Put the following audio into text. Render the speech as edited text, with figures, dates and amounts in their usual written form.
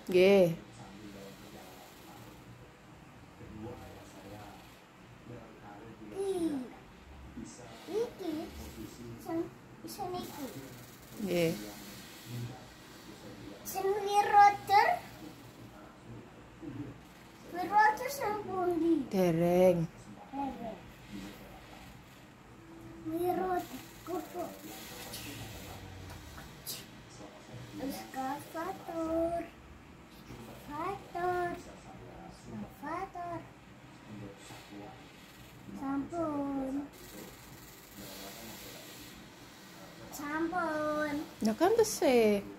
Nggih. Iki bisa niki. Nggih. Senwi rotor sampun di. Dereng. Wirot kuku. Eskavator. Fator. Fator. Sampun. Sampun. Nah kan tesih.